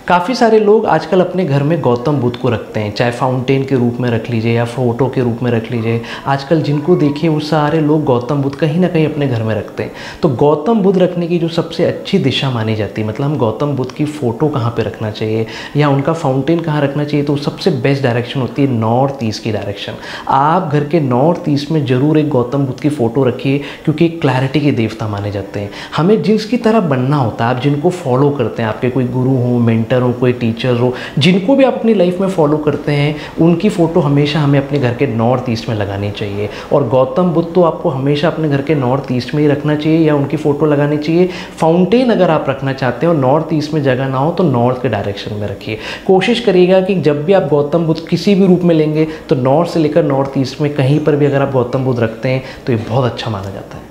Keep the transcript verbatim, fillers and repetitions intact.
काफ़ी सारे लोग आजकल अपने घर में गौतम बुद्ध को रखते हैं, चाहे फाउंटेन के रूप में रख लीजिए या फ़ोटो के रूप में रख लीजिए। आजकल जिनको देखिए वो सारे लोग गौतम बुद्ध कहीं ना कहीं अपने घर में रखते हैं। तो गौतम बुद्ध रखने की जो सबसे अच्छी दिशा मानी जाती है, मतलब हम गौतम बुद्ध की फ़ोटो कहाँ पे रखना चाहिए या उनका फाउंटेन कहाँ रखना चाहिए, तो सबसे बेस्ट डायरेक्शन होती है नॉर्थ ईस्ट की डायरेक्शन। आप घर के नॉर्थ ईस्ट में ज़रूर एक गौतम बुद्ध की फ़ोटो रखिए, क्योंकि क्लैरिटी के देवता माने जाते हैं। हमें जिसकी तरह बनना होता है, आप जिनको फॉलो करते हैं, आपके कोई गुरु हो, मेंटर हो, कोई टीचर हो, जिनको भी आप अपनी लाइफ में फॉलो करते हैं, उनकी फ़ोटो हमेशा हमें अपने घर के नॉर्थ ईस्ट में लगानी चाहिए। और गौतम बुद्ध तो आपको हमेशा अपने घर के नॉर्थ ईस्ट में ही रखना चाहिए या उनकी फ़ोटो लगानी चाहिए। फाउंटेन अगर आप रखना चाहते हो, नॉर्थ ईस्ट में जगह ना हो तो नॉर्थ के डायरेक्शन में रखिए। कोशिश करिएगा कि जब भी आप गौतम बुद्ध किसी भी रूप में लेंगे तो नॉर्थ से लेकर नॉर्थ ईस्ट में कहीं पर भी अगर आप गौतम बुद्ध रखते हैं तो ये बहुत अच्छा माना जाता है।